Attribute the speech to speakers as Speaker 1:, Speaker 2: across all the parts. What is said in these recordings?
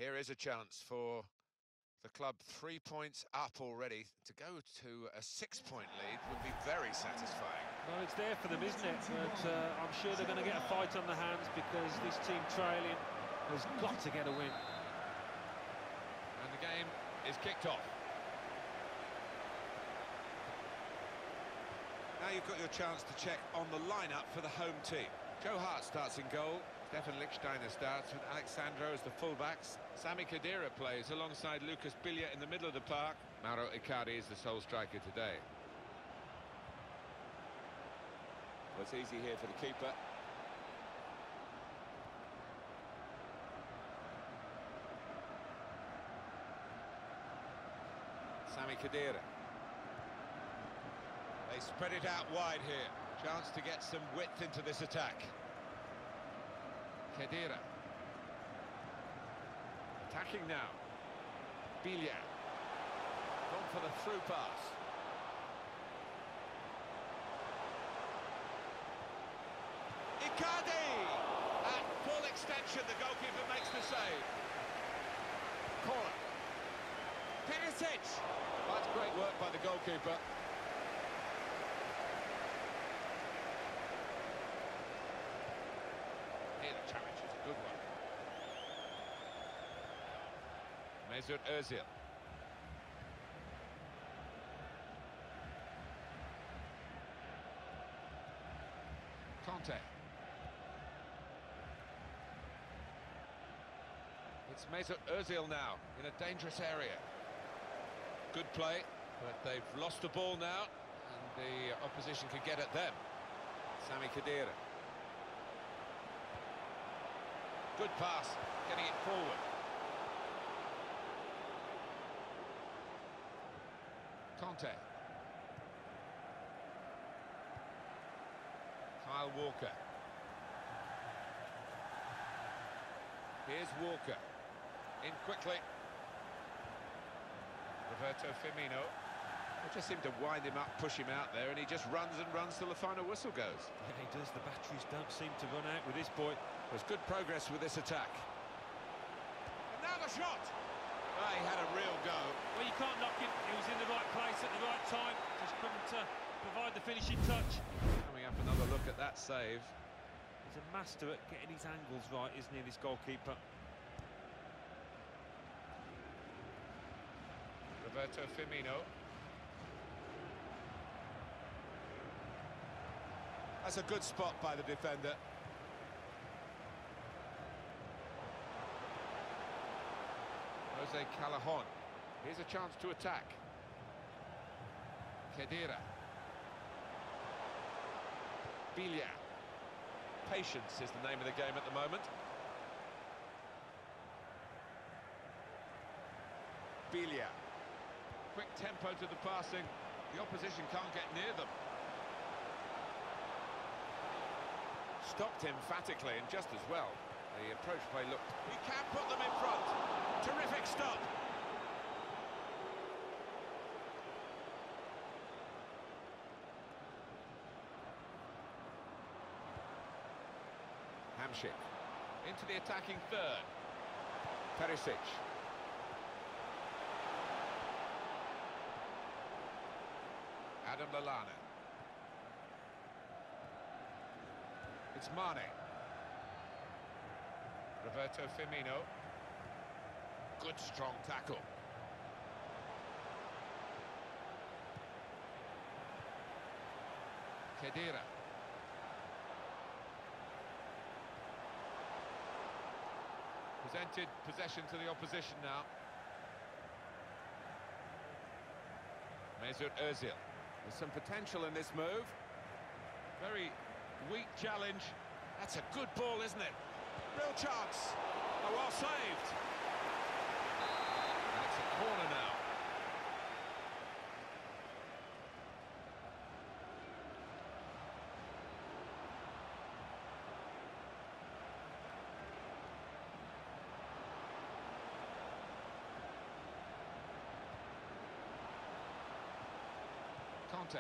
Speaker 1: Here is a chance for the club 3 points up already. To go to a 6-point lead would be very satisfying.
Speaker 2: Well, it's there for them, isn't it? But I'm sure they're going to get a fight on the hands because this team trailing has got to get a win.
Speaker 3: And the game is kicked off.
Speaker 1: Now you've got your chance to check on the lineup for the home team. Joe Hart starts in goal. Stefan Lichtsteiner starts with Alexandro as the fullbacks.
Speaker 3: Sami Khedira plays alongside Lucas Biglia in the middle of the park. Mauro Icardi is the sole striker today.
Speaker 4: Well, it's easy here for the keeper.
Speaker 3: Sami Khedira.
Speaker 1: They spread it out wide here. Chance to get some width into this attack.
Speaker 3: Khedira. Attacking now. Biglia.
Speaker 4: Gone for the through pass.
Speaker 1: Icardi! At full extension, the goalkeeper makes the save.
Speaker 3: Corner.
Speaker 1: Perisic!
Speaker 4: That's great work by the goalkeeper.
Speaker 3: Here the challenge is a good one. Mesut Ozil. Conte. It's Mesut Ozil now in a dangerous area. Good play, but they've lost the ball now, and the opposition can get at them.
Speaker 4: Sami Khedira.
Speaker 3: Good pass, getting it forward. Conte. Kyle Walker. Here's Walker. In quickly. Roberto Firmino.
Speaker 1: They just seem to wind him up, push him out there, and he just runs and runs till the final whistle goes.
Speaker 2: Yeah, he does. The batteries don't seem to run out with this boy.
Speaker 1: There's good progress with this attack. And now the shot! Oh, he had a real go.
Speaker 2: Well, you can't knock him. He was in the right place at the right time. Just couldn't provide the finishing touch.
Speaker 1: Coming up, another look at that save.
Speaker 2: He's a master at getting his angles right, isn't he, this goalkeeper?
Speaker 3: Roberto Firmino.
Speaker 1: That's a good spot by the defender.
Speaker 3: Jose Callejon. Here's a chance to attack. Khedira. Biglia.
Speaker 1: Patience is the name of the game at the moment. Biglia.
Speaker 3: Quick tempo to the passing. The opposition can't get near them.
Speaker 1: Stopped emphatically and just as well. The approach play looked... He can put them in front. Terrific stop.
Speaker 3: Hamšík. Into the attacking third.
Speaker 1: Perisic.
Speaker 3: Adam Lallana. It's Mane. Roberto Firmino. Good strong tackle. Khedira. Presented possession to the opposition now. Mesut Ozil.
Speaker 1: There's some potential in this move.
Speaker 3: Very weak challenge.
Speaker 1: That's a good ball, isn't it? Real chance. Oh, well saved.
Speaker 3: And it's a corner now. Conte.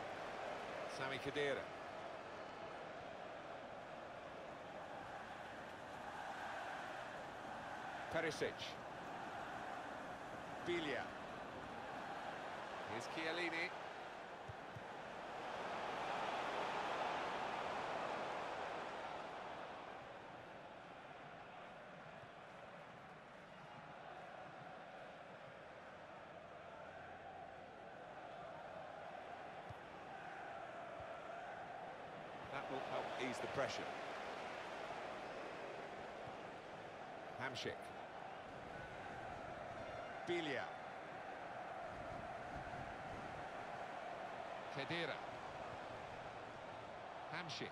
Speaker 1: Sami Khedira. Perisic. Biglia. Here's Chiellini. That will help ease the pressure. Hamšík. Biglia. Khedira. Hamšík.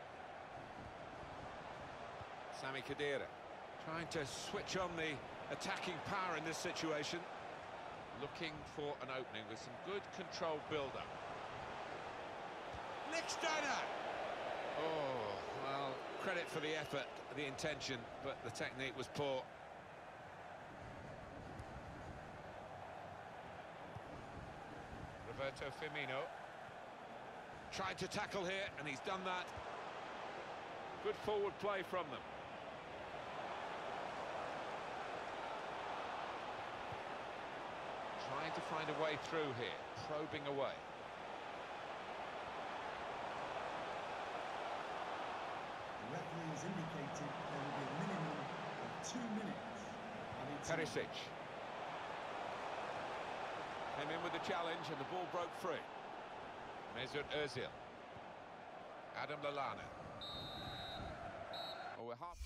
Speaker 1: Sami Khedira. Trying to switch on the attacking power in this situation.
Speaker 3: Looking for an opening with some good controlled build-up.
Speaker 1: Lichtsteiner! Oh, well, credit for the effort, the intention, but the technique was poor.
Speaker 3: Roberto Firmino.
Speaker 1: Tried to tackle here, and he's done that.
Speaker 3: Good forward play from them. Trying to find a way through here, probing away.
Speaker 5: The referee has indicated there will be a minimum of 2 minutes.
Speaker 1: Perisic. Came in with the challenge and the ball broke free.
Speaker 3: Mesut Ozil.
Speaker 1: Adam Lallana. Oh, we're half...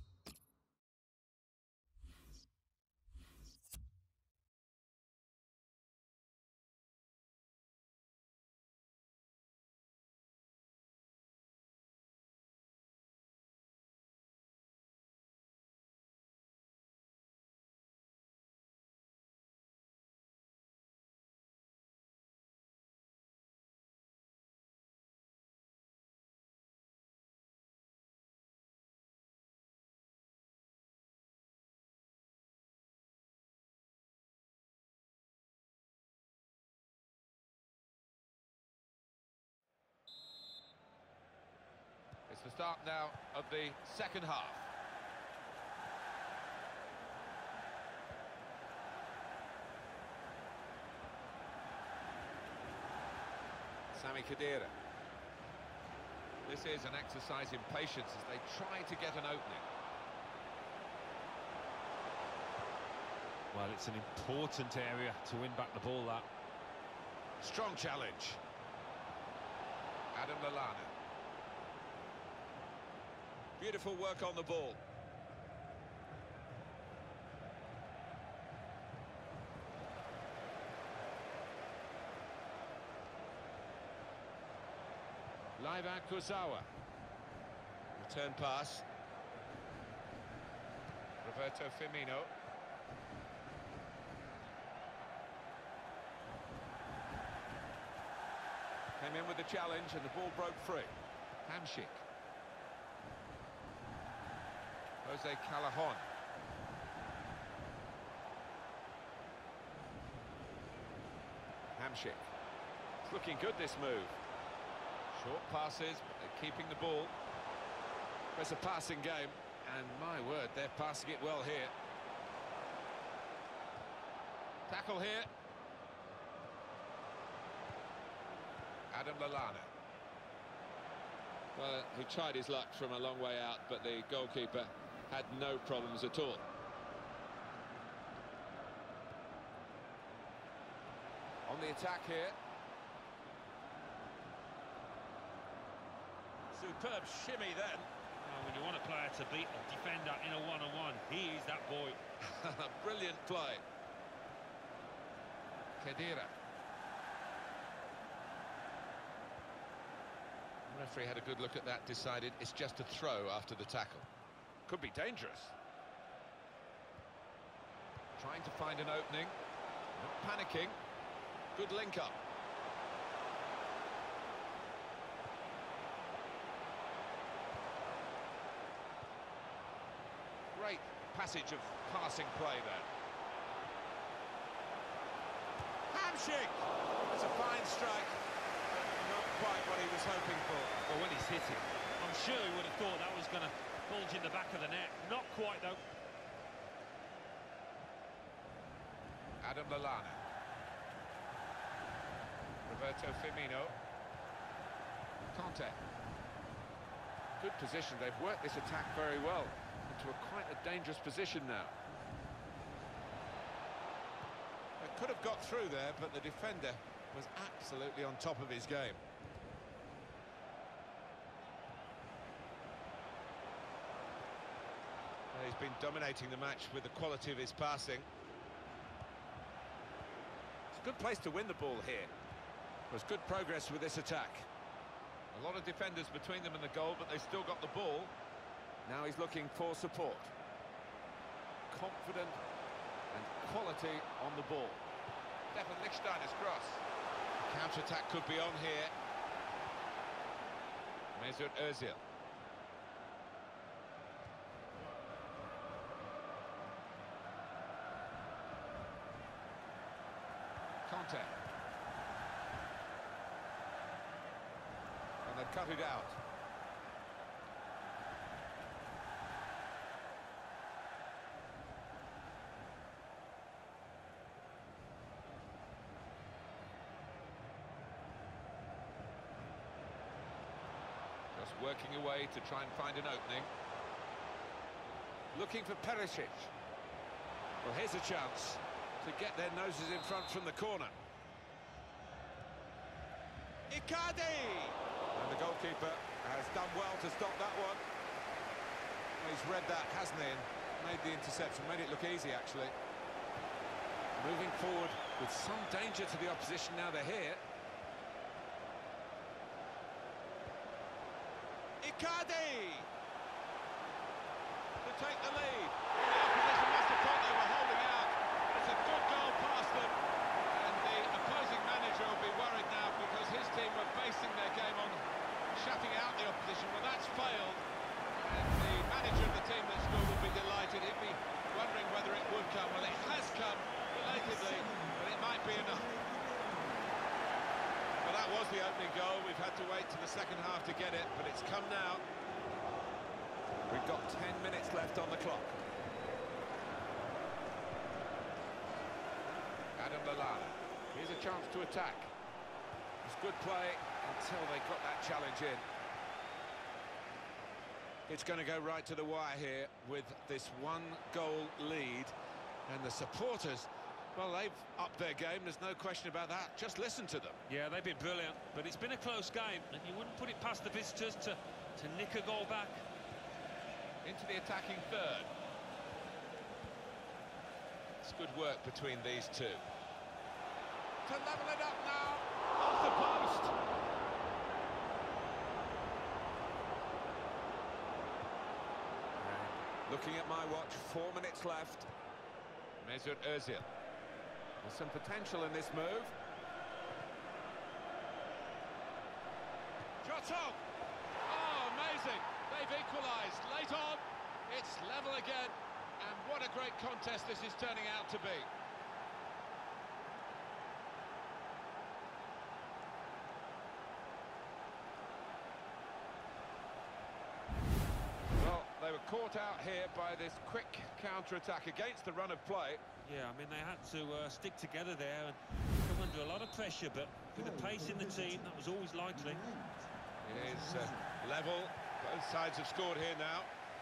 Speaker 3: It's the start now of the second half.
Speaker 1: Sami Khedira.
Speaker 3: This is an exercise in patience as they try to get an opening.
Speaker 2: Well, it's an important area to win back the ball, that.
Speaker 1: Strong challenge. Adam Lallana. Beautiful work on the ball. Leiva Kurzawa. Return pass.
Speaker 3: Roberto Firmino.
Speaker 1: Came in with the challenge and the ball broke free.
Speaker 3: Hamšík. Jose Callejon.
Speaker 1: Hamšík. It's looking good, this move.
Speaker 3: Short passes, but they're keeping the ball.
Speaker 1: It's a passing game, and my word, they're passing it well here. Tackle here. Adam Lallana.
Speaker 4: Well, he tried his luck from a long way out, but the goalkeeper had no problems at all.
Speaker 1: On the attack here.
Speaker 2: Superb shimmy then. When you want a player to beat a defender in a one-on-one, he is that boy.
Speaker 1: Brilliant play.
Speaker 3: Khedira. The referee had a good look at that, decided it's just a throw after the tackle.
Speaker 1: Could be dangerous.
Speaker 3: Trying to find an opening, not panicking. Good link-up.
Speaker 1: Great passage of passing play there. Hamšík! It's a fine strike, but not quite what he was hoping for.
Speaker 2: Well, when he's hit it, I'm sure he would have thought that was going to bulge in the back of the net. Not quite, though.
Speaker 1: Adam Lallana. Roberto Firmino. Conte. Good position. They've worked this attack very well into quite a dangerous position now. They could have got through there, but the defender was absolutely on top of his game. He's been dominating the match with the quality of his passing. It's a good place to win the ball here. There's good progress with this attack. A lot of defenders between them and the goal, but they've still got the ball. Now he's looking for support. Confident and quality on the ball. Stefan Lichtsteiner's cross. Counter-attack could be on here. Mesut Ozil. Conte. And they've cut it out. Just working away to try and find an opening. Looking for Perisic. Well, here's a chance to get their noses in front from the corner. Icardi! And the goalkeeper has done well to stop that one. He's read that, hasn't he, and made the interception, made it look easy, actually. Moving forward with some danger to the opposition now they're here. Icardi! To take the lead. The opposition must have thought they were holding out. It's a good goal past them. And the opposing manager will be worried now because his team were basing their game on shutting out the opposition. Well, that's failed. And the manager of the team that scored will be delighted. He'll be wondering whether it would come. Well, it has come belatedly, but it might be enough. Well, that was the opening goal. We've had to wait to the second half to get it, but it's come now. We've got 10 minutes left on the clock. Adam Lallana. Here's a chance to attack. It's good play until they got that challenge in. It's going to go right to the wire here with this one-goal lead. And the supporters, well, they've upped their game, there's no question about that. Just listen to them.
Speaker 2: Yeah, they've been brilliant, but it's been a close game, and you wouldn't put it past the visitors to nick a goal back.
Speaker 3: Into the attacking third. It's good work between these two.
Speaker 1: To level it up now, off the post. Looking at my watch, 4 minutes left.
Speaker 3: Mesut Ozil.
Speaker 1: There's some potential in this move.
Speaker 3: Jota! Oh, amazing! They've equalised late on. It's level again, and what a great contest this is turning out to be.
Speaker 1: Well, they were caught out here by this quick counter-attack against the run of play.
Speaker 2: Yeah, I mean, they had to stick together there and come under a lot of pressure, but with the pace in the team, that was always likely.
Speaker 3: It is level. Both sides have scored here now.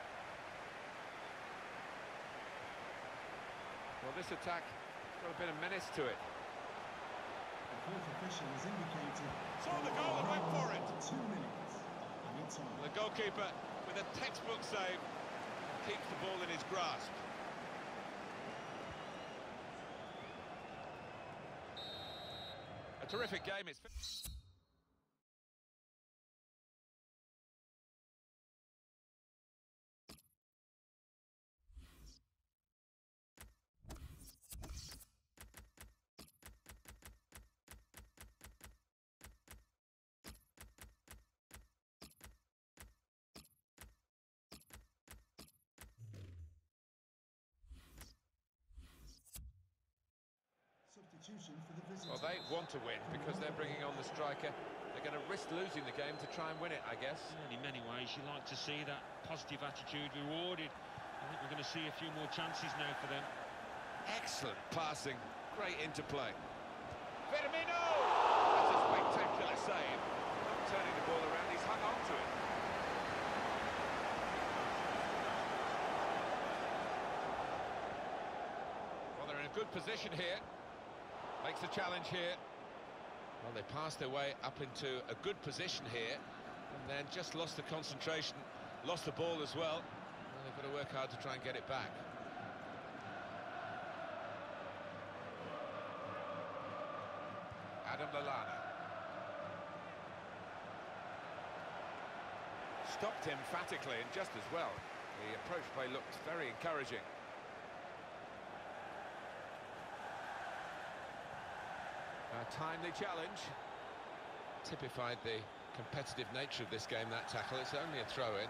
Speaker 1: Well, this attack got a bit of menace to it.
Speaker 5: The fourth official has indicated
Speaker 3: Saw the goal and went for it.
Speaker 5: 2 minutes. Any time.
Speaker 3: The goalkeeper with a textbook save keeps the ball in his grasp. A terrific game. It's
Speaker 5: Substitution for the visitors.
Speaker 1: Well, they want to win because they're bringing on the striker. They're going to risk losing the game to try and win it, I guess.
Speaker 2: And in many ways, you like to see that positive attitude rewarded. I think we're going to see a few more chances now for them.
Speaker 1: Excellent passing
Speaker 3: Great interplay. Firmino! That's a spectacular save. Not turning the ball around, he's hung on to it. Well, they're in a good position here. Makes the challenge here. Well, they passed their way up into a good position here, and then just lost the concentration, lost the ball as well. Well, they've got to work hard to try and get it back. Adam Lallana. Stopped emphatically and just as well. The approach play looked very encouraging. A timely challenge. Typified the competitive nature of this game, that tackle. It's only a throw-in.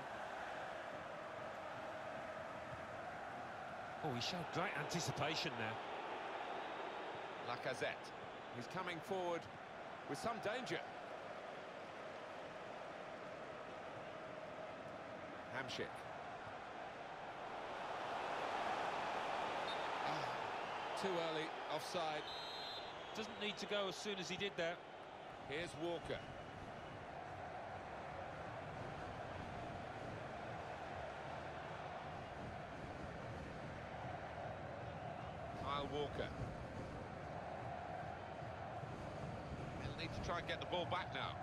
Speaker 2: Oh, he showed great anticipation there.
Speaker 3: Lacazette. He's coming forward with some danger. Hamšík. Too early, offside.
Speaker 2: Doesn't need to go as soon as he did there.
Speaker 3: Here's Walker. Kyle Walker. They'll need to try and get the ball back now.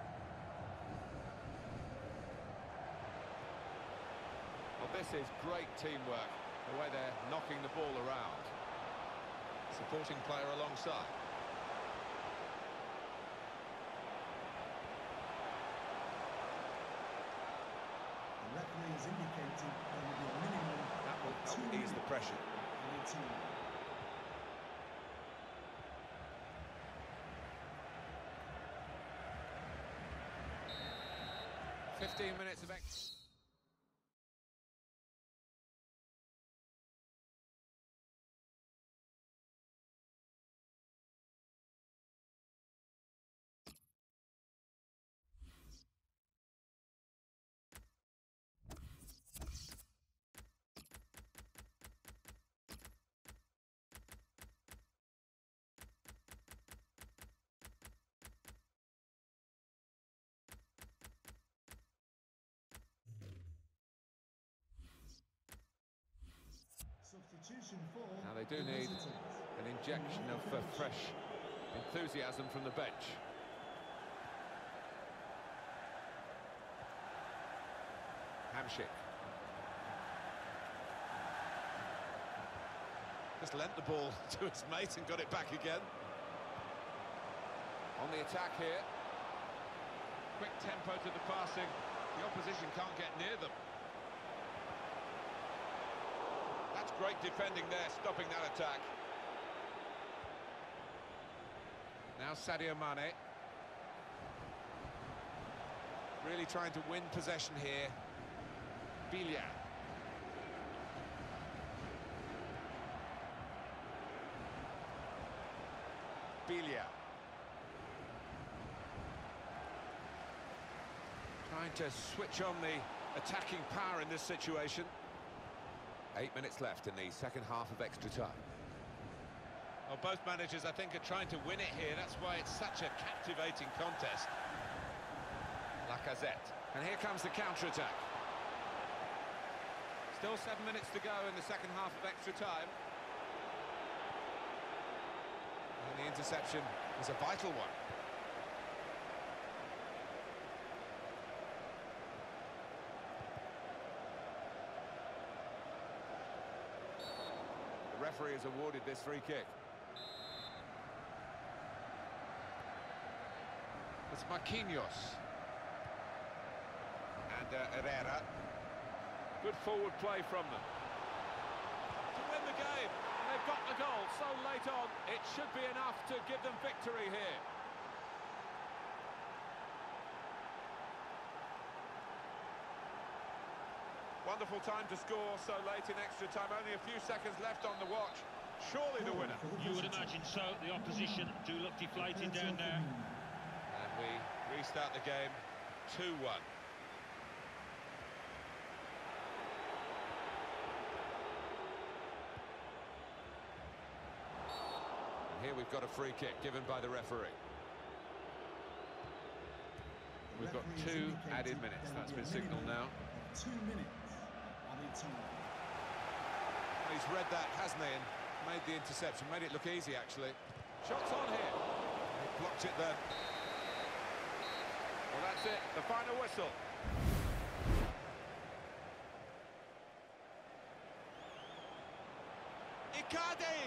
Speaker 3: Well, this is great teamwork, the way they're knocking the ball around. Supporting player alongside.
Speaker 5: The referee has indicated there will be a minimum
Speaker 3: That will ease the pressure.
Speaker 5: in the team.
Speaker 3: 15 minutes of extra.
Speaker 5: Substitution for
Speaker 3: Now they do
Speaker 5: the
Speaker 3: need
Speaker 5: visitors.
Speaker 3: an injection of fresh enthusiasm from the bench. Hamšík. Just lent the ball to his mate and got it back again. On the attack here.
Speaker 1: Quick tempo to the passing. The opposition can't get near them.
Speaker 3: That's great defending there, stopping that attack. Now Sadio Mane. Really trying to win possession here. Bilia. Bilia. Trying to switch on the attacking power in this situation. 8 minutes left in the second half of extra time.
Speaker 1: Well, both managers, I think, are trying to win it here. That's why it's such a captivating contest.
Speaker 3: Lacazette. And here comes the counter-attack. Still 7 minutes to go in the second half of extra time. And the interception is a vital one. The referee has awarded this free kick. It's Marquinhos. And Herrera. Good forward play from them.
Speaker 4: To win the game, and they've got the goal so late on, it should be enough to give them victory here. Wonderful time to score so late in extra time, only a few seconds left on the watch. Surely the winner.
Speaker 2: You would imagine so. The opposition do look deflated down there.
Speaker 3: And we restart the game 2-1. Here we've got a free kick given by the referee. We've got 2 added minutes. That's been signalled now.
Speaker 5: 2 minutes added time.
Speaker 3: He's read that, hasn't he, and made the interception. Made it look easy, actually.
Speaker 4: Shots on here.
Speaker 3: He blocked it then.
Speaker 4: Well, that's it. The final whistle.
Speaker 3: Icardi!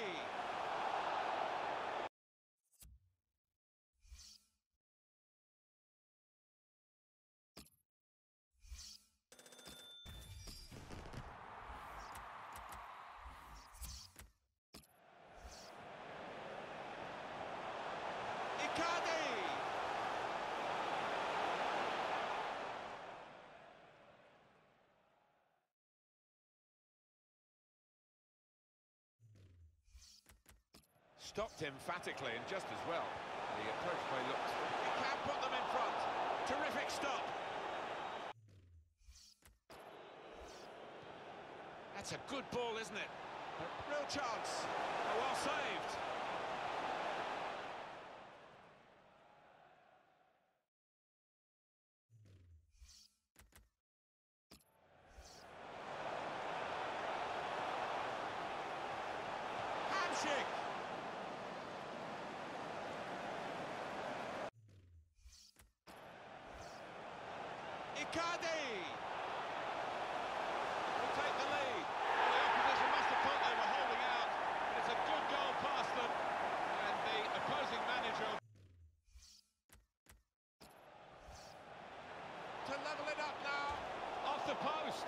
Speaker 3: Stopped emphatically and just as well. The approach play looks... He can put them in front. Terrific stop. That's a good ball, isn't it? A real chance.
Speaker 4: Oh, well saved.
Speaker 3: Hamsik. Icardi!
Speaker 4: Will take the lead.
Speaker 1: Well, the opposition must have thought they were holding out, but it's a good goal past them, and the opposing manager...
Speaker 3: To level it up now.
Speaker 4: Off the post.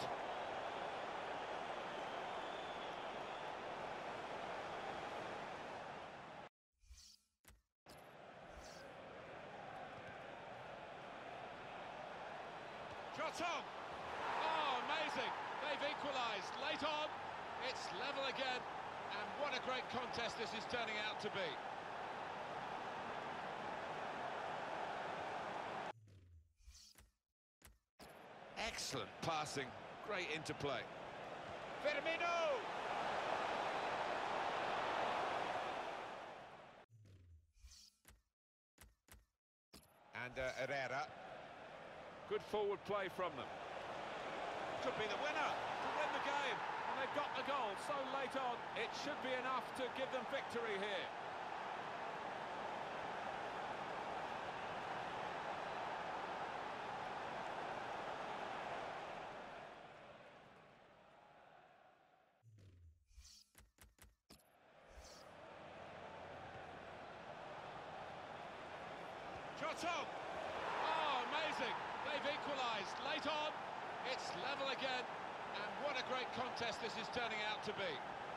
Speaker 1: Jotong! Oh, amazing! They've equalised late on. It's level again, and what a great contest this is turning out to be.
Speaker 3: Excellent passing. Great interplay. Firmino! And Herrera.
Speaker 4: Good forward play from them.
Speaker 3: Could be the winner.
Speaker 4: To win the game. And they've got the goal so late on. It should be enough to give them victory here.
Speaker 1: Jotong! Oh, amazing! They've equalised late on. It's level again, and what a great contest this is turning out to be.